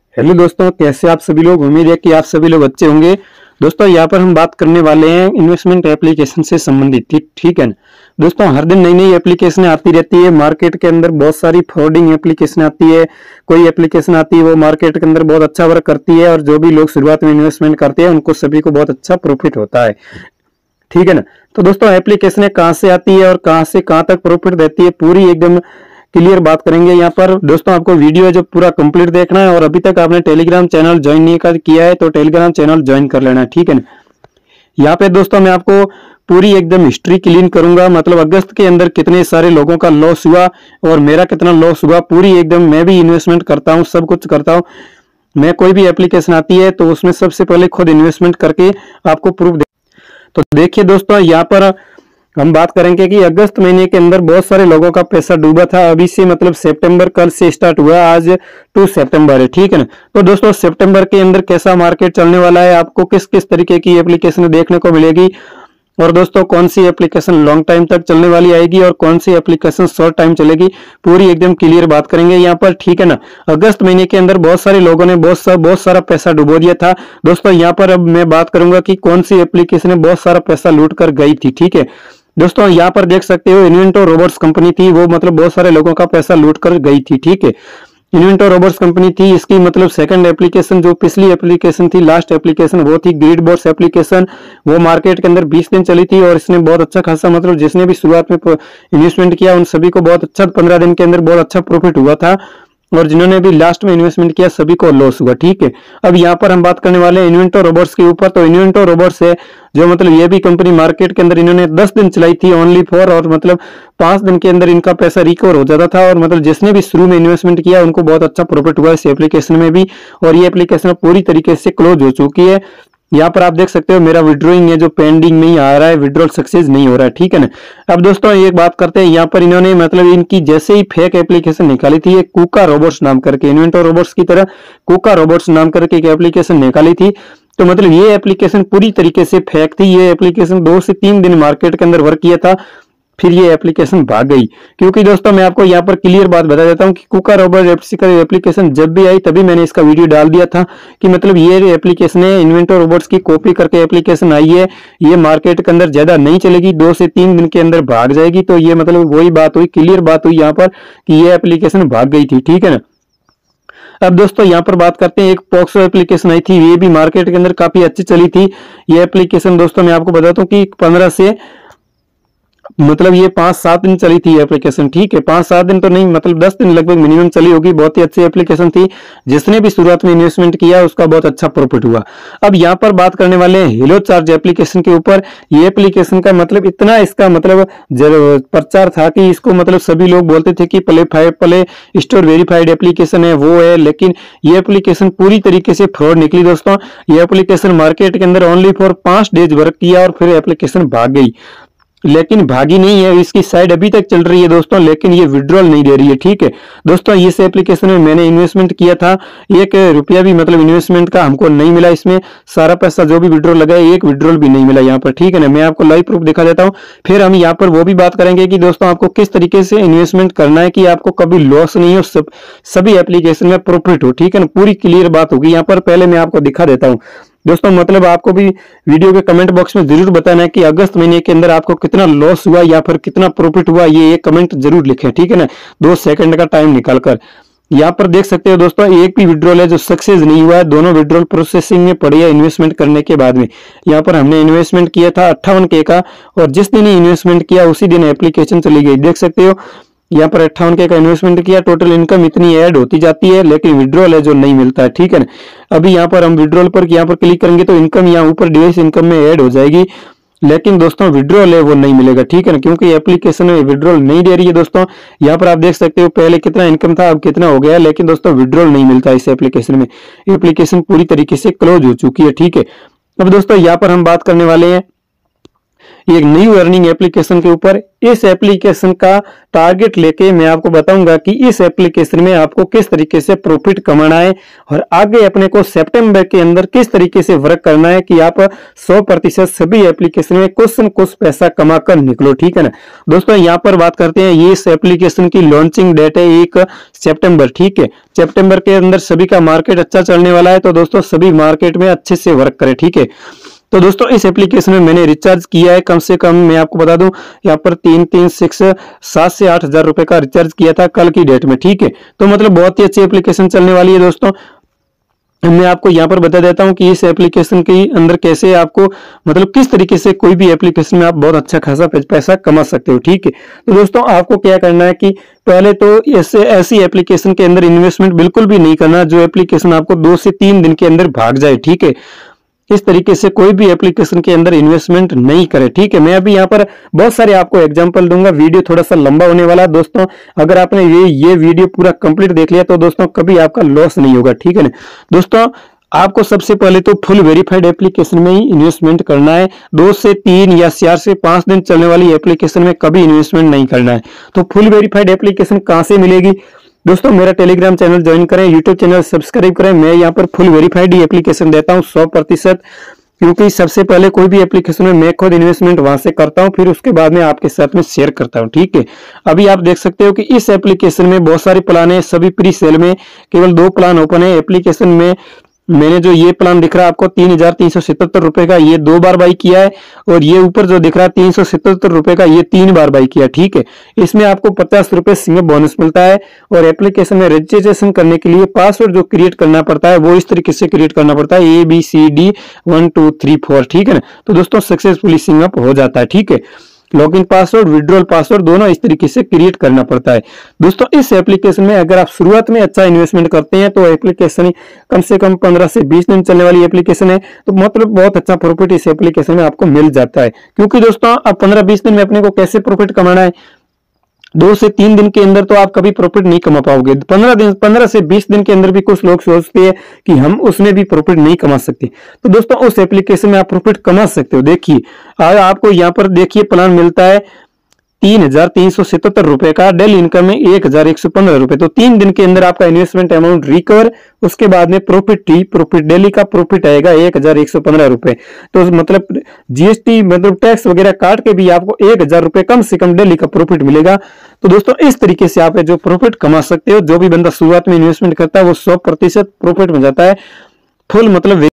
Hello दोस्तों, कैसे आप सभी लोग। उम्मीद है कि आप सभी लोग अच्छे होंगे। दोस्तों यहाँ पर हम बात करने वाले हैं इन्वेस्टमेंट एप्लीकेशन से संबंधित। ठीक है ना दोस्तों, हर दिन नई नई एप्लीकेशनें आती रहती है। मार्केट के अंदर बहुत सारी फ्रॉडिंग एप्लीकेशन आती है। कोई एप्लीकेशन आती है वो मार्केट के अंदर बहुत अच्छा वर्क करती है और जो भी लोग शुरुआत में इन्वेस्टमेंट करते हैं उनको सभी को बहुत अच्छा प्रॉफिट होता है। ठीक है ना। तो दोस्तों एप्लीकेशनें कहाँ से आती है और कहाँ से कहाँ तक प्रॉफिट देती है, पूरी एकदम क्लियर बात करेंगे यहाँ पर। दोस्तों आपको वीडियो है जो पूरा कंप्लीट देखना है और अभी तक आपने टेलीग्राम चैनल ज्वाइन नहीं किया है तो टेलीग्राम चैनल ज्वाइन कर लेना है। ठीक है ना। यहाँ पे दोस्तों मैं आपको पूरी एकदम हिस्ट्री क्लीन करूंगा, मतलब अगस्त के अंदर कितने सारे लोगों का लॉस हुआ और मेरा कितना लॉस हुआ, पूरी एकदम। मैं भी इन्वेस्टमेंट करता हूँ, सब कुछ करता हूँ। मैं कोई भी एप्लीकेशन आती है तो उसमें सबसे पहले खुद इन्वेस्टमेंट करके आपको प्रूफ दे। तो देखिए दोस्तों यहाँ पर हम बात करेंगे कि अगस्त महीने के अंदर बहुत सारे लोगों का पैसा डूबा था। अभी से मतलब सितंबर कल से स्टार्ट हुआ, आज 2 सितंबर है। ठीक है ना। तो दोस्तों सितंबर के अंदर कैसा मार्केट चलने वाला है, आपको किस किस तरीके की एप्लीकेशन देखने को मिलेगी और दोस्तों कौन सी एप्लीकेशन लॉन्ग टाइम तक चलने वाली आएगी और कौन सी एप्लीकेशन शॉर्ट टाइम चलेगी, पूरी एकदम क्लियर बात करेंगे यहाँ पर। ठीक है ना। अगस्त महीने के अंदर बहुत सारे लोगों ने बहुत सारा पैसा डुबो दिया था। दोस्तों यहाँ पर अब मैं बात करूंगा कि कौन सी एप्लीकेशन ने बहुत सारा पैसा लूट कर गई थी। ठीक है दोस्तों, यहाँ पर देख सकते हो इन्वेंटो रोबोट्स कंपनी थी, वो मतलब बहुत सारे लोगों का पैसा लूट कर गई थी। ठीक है, इन्वेंटो रोबोट्स कंपनी थी। इसकी मतलब सेकंड एप्लीकेशन, जो पिछली एप्लीकेशन थी, लास्ट एप्लीकेशन, वो थी ग्रिड बॉट्स एप्लीकेशन। वो मार्केट के अंदर 20 दिन चली थी और इसने बहुत अच्छा खासा, मतलब जिसने भी शुरुआत में इन्वेस्टमेंट किया उन सभी को बहुत अच्छा 15 दिन के अंदर बहुत अच्छा प्रॉफिट हुआ था और जिन्होंने भी लास्ट में इन्वेस्टमेंट किया सभी को लॉस हुआ। ठीक है, अब यहाँ पर हम बात करने वाले हैं इन्वेंटो रोबोट्स के ऊपर। तो इन्वेंटो रोबोट्स है जो मतलब ये भी कंपनी मार्केट के अंदर इन्होंने 10 दिन चलाई थी ओनली फॉर, और मतलब 5 दिन के अंदर इनका पैसा रिकवर हो जाता था और मतलब जिसने भी शुरू में इन्वेस्टमेंट किया उनको बहुत अच्छा प्रॉफिट हुआ इस एप्लीकेशन में भी। और ये एप्लीकेशन पूरी तरीके से क्लोज हो चुकी है। यहाँ पर आप देख सकते हो मेरा विड्रॉइंग है जो पेंडिंग में ही आ रहा है, विड्रॉल सक्सेस नहीं हो रहा है। ठीक है ना। अब दोस्तों एक बात करते हैं, यहाँ पर इन्होंने मतलब इनकी जैसे ही फेक एप्लीकेशन निकाली थी, ये कुका रोबोट्स नाम करके, इन्वेंटो रोबोट्स की तरह कुका रोबोट्स नाम करके एक एप्लीकेशन निकाली थी। तो मतलब ये एप्लीकेशन पूरी तरीके से फेक थी। ये एप्लीकेशन 2 से 3 दिन मार्केट के अंदर वर्क किया था, फिर ये एप्लीकेशन भाग गई। क्योंकि दोस्तों मैं आपको यहाँ पर क्लियर बात बता देता हूँ कि कुका रोबोट एप्लीकेशन जब भी आई तभी मैंने इसका वीडियो डाल दिया था कि मतलब ये एप्लीकेशन है इन्वेंटो रोबोट्स की कॉपी करके एप्लीकेशन आई है, ये मार्केट के अंदर ज्यादा नहीं चलेगी, 2 से 3 दिन के अंदर भाग जाएगी। तो ये मतलब वही बात हुई, क्लियर बात हुई यहाँ पर कि ये एप्लीकेशन भाग गई थी। ठीक है ना। अब दोस्तों यहाँ पर बात करते हैं, एक पॉक्सो एप्लीकेशन आई थी, ये भी मार्केट के अंदर काफी अच्छी चली थी। ये एप्लीकेशन दोस्तों मैं आपको बताता हूँ कि 15 से मतलब ये 5-7 दिन चली थी एप्लीकेशन। ठीक है, 5-7 दिन तो नहीं, मतलब 10 दिन लगभग मिनिमम चली होगी। बहुत ही अच्छी एप्लीकेशन थी, जिसने भी शुरुआत में इन्वेस्टमेंट किया उसका बहुत अच्छा प्रॉफिट हुआ। अब यहाँ पर बात करने वाले हैं हेलो चार्ज एप्लीकेशन के ऊपर। ये एप्लीकेशन का मतलब इतना इसका मतलब प्रचार था कि इसको मतलब सभी लोग बोलते थे कि प्ले स्टोर वेरीफाइड एप्लीकेशन है, वो है, लेकिन ये एप्लीकेशन पूरी तरीके से फ्रॉड निकली दोस्तों। ये एप्लीकेशन मार्केट के अंदर ओनली फॉर 5 डेज वर्क किया और फिर एप्लीकेशन भाग गई, लेकिन भागी नहीं है, इसकी साइड अभी तक चल रही है दोस्तों, लेकिन ये विड्रॉल नहीं दे रही है। ठीक है दोस्तों, इस एप्लीकेशन में मैंने इन्वेस्टमेंट किया था, 1 रुपया भी मतलब इन्वेस्टमेंट का हमको नहीं मिला। इसमें सारा पैसा जो भी विड्रॉल लगा है, 1 विड्रॉल भी नहीं मिला यहाँ पर। ठीक है ना। मैं आपको लाइव प्रूफ दिखा देता हूँ, फिर हम यहाँ पर वो भी बात करेंगे कि दोस्तों आपको किस तरीके से इन्वेस्टमेंट करना है कि आपको कभी लॉस नहीं हो, सभी एप्लीकेशन में प्रॉफिट हो। ठीक है ना, पूरी क्लियर बात होगी यहाँ पर। पहले मैं आपको दिखा देता हूँ दोस्तों, मतलब आपको भी वीडियो के कमेंट बॉक्स में जरूर बताना है कि अगस्त महीने के अंदर आपको कितना लॉस हुआ या फिर कितना प्रॉफिट हुआ, ये कमेंट जरूर लिखें। ठीक है ना, 2 सेकंड का टाइम निकालकर। यहाँ पर देख सकते हो दोस्तों, एक भी विड्रॉल है जो सक्सेस नहीं हुआ है, दोनों विड्रॉल प्रोसेसिंग में पड़ी है इन्वेस्टमेंट करने के बाद में। यहाँ पर हमने इन्वेस्टमेंट किया था 58K का, और जिस दिन ही इन्वेस्टमेंट किया उसी दिन एप्लीकेशन चली गई। देख सकते हो यहाँ पर 58K का इन्वेस्टमेंट किया, टोटल इनकम इतनी ऐड होती जाती है, लेकिन विड्रॉल है जो नहीं मिलता है। ठीक है ना। अभी यहाँ पर हम विड्रॉल पर यहाँ पर क्लिक करेंगे तो इनकम यहाँ ऊपर डिवाइस इनकम में ऐड हो जाएगी, लेकिन दोस्तों विड्रॉल है वो नहीं मिलेगा। ठीक है ना, क्योंकि एप्लीकेशन में विड्रॉल नहीं दे रही है दोस्तों। यहाँ पर आप देख सकते हो पहले कितना इनकम था, अब कितना हो गया है, लेकिन दोस्तों विड्रॉल नहीं मिलता इस एप्लीकेशन में। एप्लीकेशन पूरी तरीके से क्लोज हो चुकी है। ठीक है, अब दोस्तों यहाँ पर हम बात करने वाले हैं एक न्यू अर्निंग एप्लीकेशन के ऊपर। इस एप्लीकेशन का टारगेट लेके मैं आपको बताऊंगा कि इस एप्लीकेशन में आपको किस तरीके से प्रॉफिट कमाना है और आगे अपने को सितंबर के अंदर किस तरीके से वर्क करना है कि आप 100% सभी एप्लीकेशन में कुछ न कुछ पैसा कमा कर निकलो। ठीक है ना दोस्तों, यहाँ पर बात करते हैं, ये इस एप्लीकेशन की लॉन्चिंग डेट है 1 सितंबर। ठीक है, सितंबर के अंदर सभी का मार्केट अच्छा चलने वाला है, तो दोस्तों सभी मार्केट में अच्छे से वर्क करें। ठीक है, तो दोस्तों इस एप्लीकेशन में मैंने रिचार्ज किया है कम से कम, मैं आपको बता दूं यहाँ पर 7 से 8 हजार रुपए का रिचार्ज किया था कल की डेट में। ठीक है, तो मतलब बहुत ही अच्छी एप्लीकेशन चलने वाली है दोस्तों। मैं आपको यहाँ पर बता देता हूँ कि इस एप्लीकेशन के अंदर कैसे आपको मतलब किस तरीके से कोई भी एप्लीकेशन में आप बहुत अच्छा खासा पैसा कमा सकते हो। ठीक है, तो दोस्तों आपको क्या करना है कि पहले तो ऐसी एप्लीकेशन के अंदर इन्वेस्टमेंट बिल्कुल भी नहीं करना जो एप्लीकेशन आपको 2 से 3 दिन के अंदर भाग जाए। ठीक है, इस तरीके से कोई भी एप्लीकेशन के अंदर इन्वेस्टमेंट नहीं करे। ठीक है, मैं अभी यहाँ पर बहुत सारे आपको एग्जांपल दूंगा, वीडियो थोड़ा सा लंबा होने वाला है दोस्तों। अगर आपने ये वीडियो पूरा कंप्लीट देख लिया तो दोस्तों कभी आपका लॉस नहीं होगा। ठीक है ना दोस्तों, आपको सबसे पहले तो फुल वेरीफाइड एप्लीकेशन में ही इन्वेस्टमेंट करना है। 2 से 3 या 4 से 5 दिन चलने वाली एप्लीकेशन में कभी इन्वेस्टमेंट नहीं करना है। तो फुल वेरीफाइड एप्लीकेशन कहां से मिलेगी दोस्तों? मेरा टेलीग्राम चैनल ज्वाइन करें, यूट्यूब चैनल सब्सक्राइब करें। मैं यहाँ पर फुल वेरीफाइड ही एप्लीकेशन देता हूँ 100%, क्योंकि सबसे पहले कोई भी एप्लीकेशन में मैं खुद इन्वेस्टमेंट वहां से करता हूं, फिर उसके बाद में आपके साथ में शेयर करता हूं। ठीक है, अभी आप देख सकते हो कि इस एप्लीकेशन में बहुत सारे प्लान है, सभी प्री सेल में केवल 2 प्लान ओपन है। एप्लीकेशन में मैंने जो ये प्लान दिख रहा है आपको 3,377 रुपए का, ये 2 बार बाई किया है, और ये ऊपर जो दिख रहा है 377 रुपए का, ये 3 बार बाई किया। ठीक है, इसमें आपको 50 रुपए सिंगल बोनस मिलता है। और एप्लीकेशन में रजिस्ट्रेशन करने के लिए पासवर्ड जो क्रिएट करना पड़ता है वो इस तरीके से क्रिएट करना पड़ता है, ABCD 1 2 3 4। ठीक है ना, तो दोस्तों सक्सेसफुली सिंग अप हो जाता है। ठीक है, लॉगिन पासवर्ड, विड्रॉल पासवर्ड दोनों इस तरीके से क्रिएट करना पड़ता है। दोस्तों इस एप्लीकेशन में अगर आप शुरुआत में अच्छा इन्वेस्टमेंट करते हैं तो एप्लीकेशन कम से कम 15 से 20 दिन चलने वाली एप्लीकेशन है, तो मतलब बहुत अच्छा प्रॉफिट इस एप्लीकेशन में आपको मिल जाता है। क्योंकि दोस्तों अब 15-20 दिन में अपने को कैसे प्रॉफिट कमाना है, 2 से 3 दिन के अंदर तो आप कभी प्रॉफिट नहीं कमा पाओगे। 15 से 20 दिन के अंदर भी कुछ लोग सोचते हैं कि हम उसमें भी प्रॉफिट नहीं कमा सकते, तो दोस्तों उस एप्लीकेशन में आप प्रॉफिट कमा सकते हो। देखिए आपको यहाँ पर देखिए प्लान मिलता है 3,377 रुपए का, डेली इनकम है 1,115 रुपए। तो 3 दिन के अंदर आपका इन्वेस्टमेंट अमाउंट रिकवर, उसके बाद में प्रॉफिट डेली का प्रॉफिट आएगा 1,115 रुपए। तो मतलब GST मतलब टैक्स वगैरह काट के भी आपको 1,000 रुपए कम से कम डेली का प्रॉफिट मिलेगा। तो दोस्तों इस तरीके से आप जो प्रॉफिट कमा सकते हो। जो भी बंदा शुरुआत में इन्वेस्टमेंट करता है वो 100% प्रॉफिट में जाता है, फुल मतलब